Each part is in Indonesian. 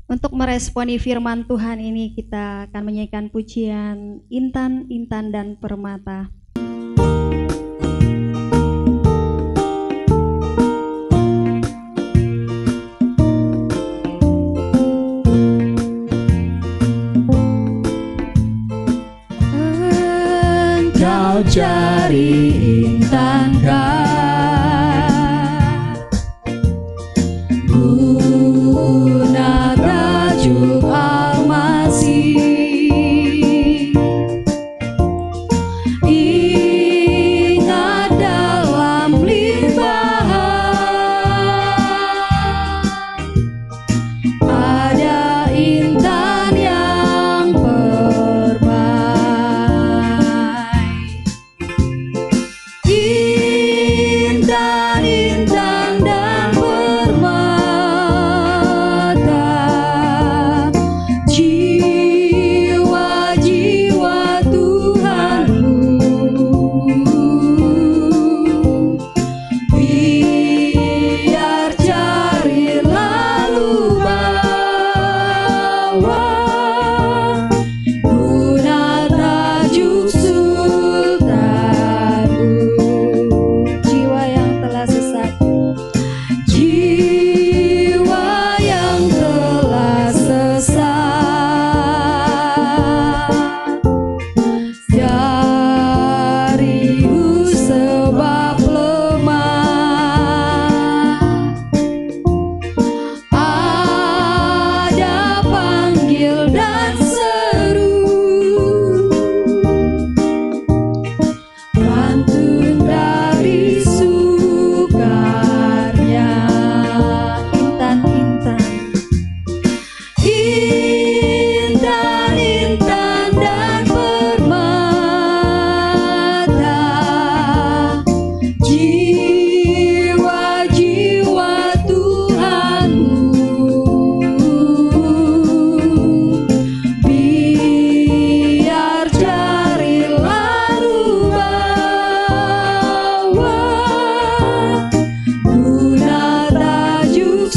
Untuk meresponi firman Tuhan ini kita akan menyanyikan pujian Intan, Intan dan Permata. Engkau cari intan guna tajuk Al-Masih. Ingat dalam limpahan ada intan yang permai. Intan, intan dan permata, jiwa-jiwa Tuhanmu, biar cari lalu bawa guna tajuk sultanmu. Jiwa yang telah sesat, jiwa yang telah sesat dariku sebab lemah. Ada panggil dan seru, pantun dari sukarnya. Intan, intan, intan, intan dan permata, jiwa-jiwa Tuhanmu, biar cari lalu bawa guna tajuk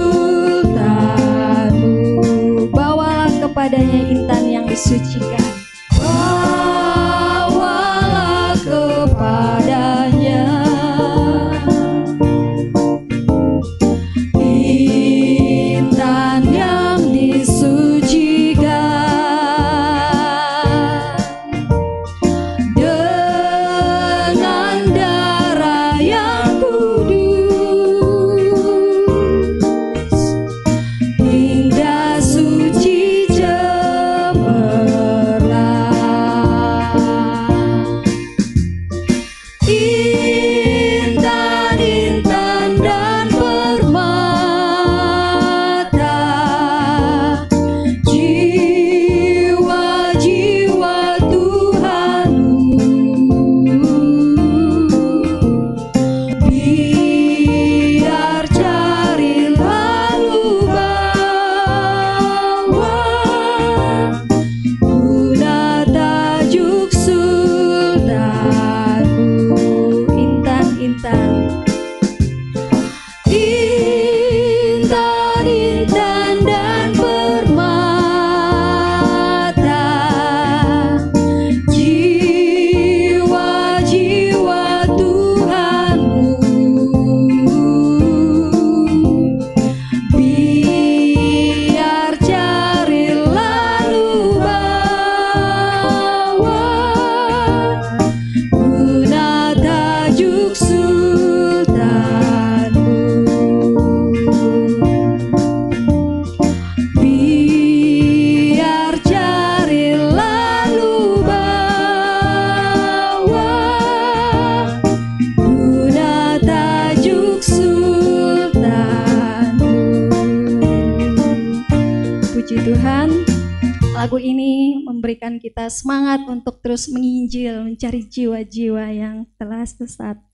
sultanmu. Bawalah kepadanya intan yang disucikan, bawalah kepadanya intan yang disucikan dengan darah yang kudus hingga suci cemerlang. Intan, intan dan permata, jiwa-jiwa Tuhanmu, biar cari lalu bawa guna tajuk sultanmu. Intan, intan, intan, intan dan permata, jiwa-jiwa Tuhanmu, biar cari lalu bawa guna tajuk sultanmu, biar cari lalu bawa guna tajuk sultanmu. Puji Tuhan, lagu ini memberikan kita semangat untuk terus menginjil, mencari jiwa-jiwa yang telah sesat.